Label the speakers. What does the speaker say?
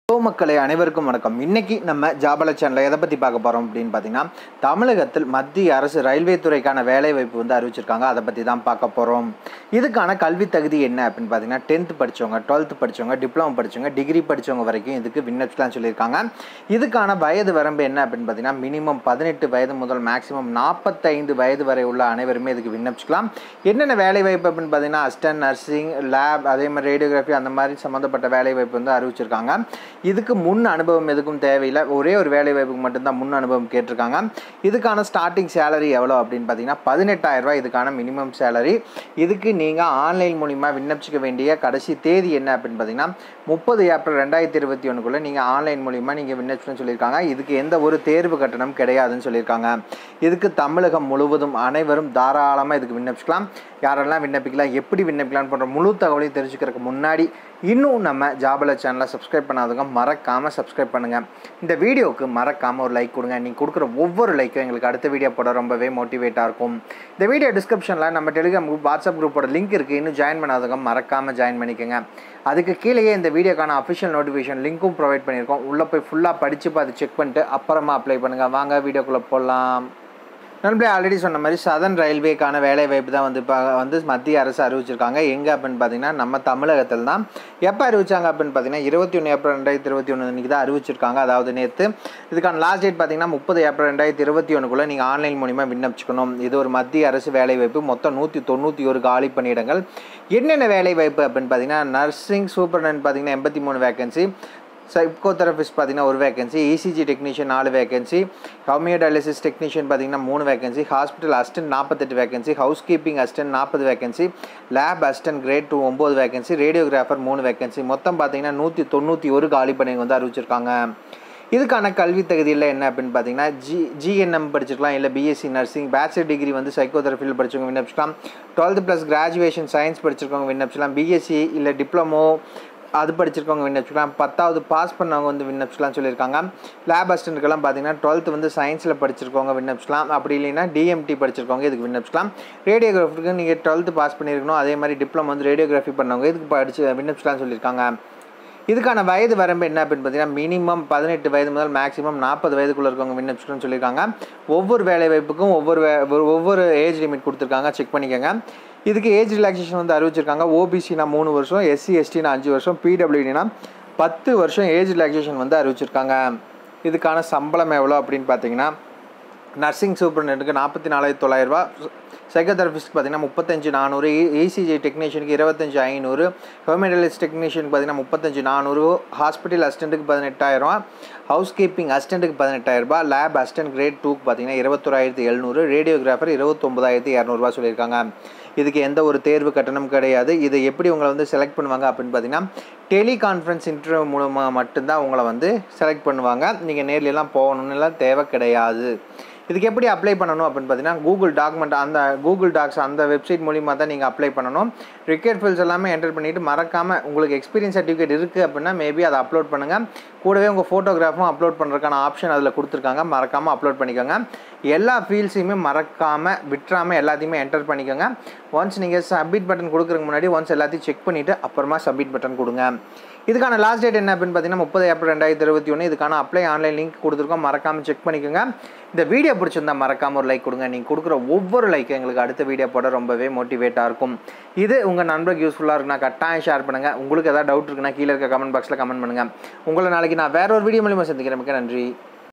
Speaker 1: மக்களே அனைவருக்கும் வணக்கம். இன்னைக்கு நம்ம ஜாபல சேனல்ல எதை பற்றி பார்க்க போகிறோம் அப்படின்னு பார்த்தீங்கன்னா, தமிழகத்தில் மத்திய அரசு ரயில்வே துறைக்கான வேலைவாய்ப்பு வந்து அறிவிச்சிருக்காங்க. அதை பற்றி தான் பார்க்க போகிறோம். இதுக்கான கல்வி தகுதி என்ன அப்படின்னு பார்த்தீங்கன்னா, 10th படித்தவங்க, 12th படித்தவங்க, டிப்ளமோ படித்தவங்க, டிகிரி படித்தவங்க வரைக்கும் இதுக்கு விண்ணப்பிக்கலாம் சொல்லியிருக்காங்க. இதுக்கான வயது வரம்பு என்ன அப்படின்னு பார்த்தீங்கன்னா, மினிமம் 18 வயது முதல் மேக்ஸிமம் 45 வயது வரை உள்ள அனைவருமே இதுக்கு விண்ணப்பிக்கலாம். என்னென்ன வேலைவாய்ப்பு அப்படின்னு பார்த்தீங்கன்னா, அசிஸ்டன்ட், நர்சிங், லேப், அதே மாதிரி ரேடியோகிராஃபி அந்த மாதிரி சம்மந்தப்பட்ட வேலைவாய்ப்பு வந்து அறிவிச்சிருக்காங்க. இதுக்கு முன் அனுபவம் எதுக்கும் தேவையில்லை. ஒரே ஒரு வேலை வாய்ப்புக்கு மட்டும்தான் முன் அனுபவம் கேட்டிருக்காங்க. இதுக்கான ஸ்டார்டிங் சேலரி எவ்வளோ அப்படின்னு பார்த்தீங்கன்னா 18,000 ரூபாய் இதுக்கான மினிமம் சேலரி. இதுக்கு நீங்கள் ஆன்லைன் மூலிமா விண்ணப்பிச்சிக்க வேண்டிய கடைசி தேதி என்ன அப்படின்னு பார்த்தீங்கன்னா 30 ஏப்ரல் 2021 நீங்கள் ஆன்லைன் மூலிமா நீங்கள் விண்ணப்பிச்சுன்னு சொல்லியிருக்காங்க. இதுக்கு எந்த ஒரு தேர்வு கட்டணம் கிடையாதுன்னு சொல்லியிருக்காங்க. இதுக்கு தமிழகம் முழுவதும் அனைவரும் தாராளமாக இதுக்கு விண்ணப்பிக்கலாம். யாரெல்லாம் விண்ணப்பிக்கலாம், எப்படி விண்ணப்பிக்கலாம்னு போன்ற முழு தகவலையும் தெரிஞ்சுக்கிறதுக்கு முன்னாடி இன்னும் நம்ம ஜாபல சேனலை சப்ஸ்கிரைப் பண்ணாதவங்க மறக்காமல் சப்ஸ்கிரைப் பண்ணுங்கள். இந்த வீடியோவுக்கு மறக்காமல் ஒரு லைக் கொடுங்க. நீங்கள் கொடுக்குற ஒவ்வொரு லைக்கும் எங்களுக்கு அடுத்த வீடியோ போட ரொம்பவே மோட்டிவேட்டாக இருக்கும். இந்த வீடியோ டிஸ்கிரிப்ஷனில் நம்ம டெலிகிராம் குரூப், வாட்ஸ்அப் குரூப்போட லிங்க் இருக்குது. இன்னும் ஜாயின் பண்ணாதவங்க மறக்காமல் ஜாயின் பண்ணிக்கோங்க. அதுக்கு கீழேயே இந்த வீடியோக்கான அஃபிஷியல் நோட்டிஃபிகேஷன் லிங்க்கும் ப்ரொவைட் பண்ணியிருக்கோம். உள்ளே போய் ஃபுல்லாக படித்து பார்த்து செக் பண்ணிட்டு அப்புறமா அப்ளை பண்ணுங்கள். வாங்க வீடியோக்குள்ளே போடலாம். நண்பர்களே, ஆல்ரெடி சொன்ன மாதிரி சதர்ன் ரயில்வேக்கான வேலைவாய்ப்பு தான் வந்து மத்திய அரசு அறிவிச்சிருக்காங்க. எங்கே அப்படின்னு பார்த்தீங்கன்னா நம்ம தமிழகத்தில் தான். எப்போ அறிவிச்சாங்க அப்படின்னு பார்த்தீங்கன்னா 21 ஏப்ரல் 2021 அன்றைக்கி தான் அறிவிச்சிருக்காங்க. அதாவது நேற்று. இதுக்கான லாஸ்ட் டேட் பார்த்தீங்கன்னா 30 ஏப்ரல் 2021 நீங்கள் ஆன்லைன் மூலிமா விண்ணப்பிச்சுக்கணும். இது ஒரு மத்திய அரசு வேலைவாய்ப்பு. மொத்தம் 191 காலி பணியிடங்கள். என்னென்ன வேலைவாய்ப்பு அப்படின்னு பார்த்தீங்கன்னா, நர்சிங் சூப்பர்டென்ட் பார்த்தீங்கன்னா 83 வேகன்சி, சைக்கோதெரபிஸ்ட் பார்த்தீங்கன்னா 1 vacancy, ECG technician 4 vacancy, hemodialysis technician பார்த்தீங்கன்னா 3 vacancy, hospital assistant 48 vacancy, house keeping assistant 40 vacancy, lab assistant grade 2 9 vacancy, radiographer 3 vacancy. மொத்தம் பார்த்தீங்கன்னா 191 காலி பணிகள் வந்து அறிவிச்சிருக்காங்க. இதுக்கான கல்வி தகுதியில் என்ன அப்படின்னு பார்த்தீங்கன்னா, ஜிஎன்எம் படிச்சிருக்கலாம், இல்லை பிஎஸ்சி நர்சிங், பேச்சுலர் டிகிரி வந்து சைக்கோதெரபியில் படிச்சவங்க விண்ணப்பிச்சிக்கலாம், 12th + கிராஜுவேஷன் சயின்ஸ் படிச்சிருக்கவங்க விண்ணப்பிச்சிக்கலாம், பிஎஸ்சி இல்லை டிப்ளமோ அது படிச்சிருக்கவங்க விண்ணப்பிச்சிக்கலாம், 10வது பாஸ் பண்ணவங்க வந்து விண்ணப்பிச்சிக்கலாம் சொல்லியிருக்காங்க. லேப் அசிஸ்டன்ட்டுக்கெல்லாம் பார்த்தீங்கன்னா 12th வந்து சயின்ஸில் படிச்சிருக்கவங்க விண்ணப்பிச்சிக்கலாம். அப்படி இல்லைன்னா டிஎம்டி படிச்சிருக்கவங்க இதுக்கு விண்ணப்பிச்சிக்கலாம். ரேடியோகிராஃபிக்கு நீங்கள் 12th பாஸ் பண்ணியிருக்கணும். அதே மாதிரி டிப்ளமோ வந்து ரேடியோகிராஃபி பண்ணவங்க இதுக்கு விண்ணப்பிச்சிக்கலாம்னு சொல்லியிருக்காங்க. இதுக்கான வயது வரம்பு என்ன அப்படின்னு பார்த்தீங்கன்னா, மினிமம் 18 வயது முதல் மேக்ஸிமம் 40 வயதுக்குள்ளே இருக்கவங்க விண்ணப்பிச்சிக்கணும்னு சொல்லியிருக்காங்க. ஒவ்வொரு வேலைவாய்ப்புக்கும் ஒவ்வொரு ஏஜ் லிமிட் கொடுத்துருக்காங்க, செக் பண்ணிக்கோங்க. இதுக்கு ஏஜ் ரிலாக்ஸேஷன் வந்து அறிவிச்சிருக்காங்க. ஓபிசினா 3 வருஷம், எஸ்சி எஸ்டினா 5 வருஷம், பிடபிள்யூடினா 10 வருஷம் ஏஜ் ரிலாக்ஸேஷன் வந்து அறிவிச்சிருக்காங்க. இதுக்கான சம்பளம் எவ்வளோ அப்படின்னு பார்த்தீங்கன்னா, நர்சிங் சூப்பர்டென்ட்டுக்கு 44,900 ரூபா, சைக்கோதெரபிஸ்ட்க்கு பார்த்தீங்கன்னா 35,400, இசிஜி டெக்னீஷியனுக்கு 25,500, ஹோமியோடயாலிசிஸ் டெக்னீஷியனுக்கு பார்த்தீங்கன்னா 35,400, ஹாஸ்பிட்டல் அசிஸ்டண்ட்டுக்கு 18,000, ஹவுஸ் கீப்பிங் அசிஸ்டண்ட்டுக்கு 18,000, லேப் அசிஸ்டன்ட் கிரேட் 2க்கு பார்த்தீங்கன்னா 21,700, ரேடியோகிராஃபர் 29,200 சொல்லியிருக்காங்க. இதுக்கு எந்த ஒரு தேர்வு கட்டணம் கிடையாது. இதை எப்படி உங்களை வந்து செலக்ட் பண்ணுவாங்க அப்படின்னு பார்த்தீங்கன்னா, டெலிகான்ஃபரன்ஸ் இன்டர்வியூ மூலமாக மட்டும்தான் உங்களை வந்து செலக்ட் பண்ணுவாங்க. நீங்கள் நேர்லலாம் போகணுன்னுலாம் தேவை கிடையாது. இதுக்கு எப்படி அப்ளை பண்ணணும் அப்படின்னு பார்த்தீங்கன்னா, கூகுள் டாக்ஸ் அந்த வெப்சைட் மூலிமா தான் நீங்கள் அப்ளை பண்ணணும். ரிக்வயர்ட் ஃபில்ஸ் எல்லாமே என்டர் பண்ணிவிட்டு மறக்காமல் உங்களுக்கு எக்ஸ்பீரியன்ஸ் சர்டிஃபிகேட் இருக்குது அப்படின்னா மேபி அதை அப்லோட் பண்ணுங்கள். கூடவே உங்கள் ஃபோட்டோகிராஃபும் அப்லோட் பண்ணுறதுக்கான ஆப்ஷன் அதில் கொடுத்துருக்காங்க. மறக்காமல் அப்லோட் பண்ணிக்கோங்க. எல்லா ஃபீல்ட்ஸையுமே மறக்காமல் விட்டுறாமல் எல்லாத்தையுமே என்டர் பண்ணிக்கோங்க. ஒன்ஸ் நீங்கள் சப்மிட் பட்டன் கொடுக்குறதுக்கு முன்னாடி ஒன்ஸ் எல்லாத்தையும் செக் பண்ணிவிட்டு அப்புறமா சப்மிட் பட்டன் கொடுங்க. இதுக்கான லாஸ்ட் டேட் என்ன அப்படின்னு பார்த்தீங்கன்னா 30 ஏப்ரல் 2021. இதுக்கான அப்ளை ஆன்லைன் லிங்க் கொடுத்துருக்கோம். மறக்காமல் செக் பண்ணிக்கோங்க. இந்த வீடியோ பிடிச்சிருந்தா மறக்காமல் ஒரு லைக் கொடுங்க. நீங்கள் கொடுக்குற ஒவ்வொரு லைக்கும் எங்களுக்கு அடுத்த வீடியோ போட ரொம்பவே மோட்டிவேட்டாக இருக்கும். இது உங்கள் நண்பருக்கு யூஸ்ஃபுல்லாக இருக்குன்னா கட்டாயம் ஷேர் பண்ணுங்கள். உங்களுக்கு ஏதாவது டவுட் இருக்குன்னா கீழே இருக்க கமெண்ட் பாக்ஸில் கமெண்ட் பண்ணுங்கள். உங்களை நாளைக்கு நான் வேற ஒரு வீடியோ மூலியமாக சந்திக்கிறேன். மிக்க நன்றி.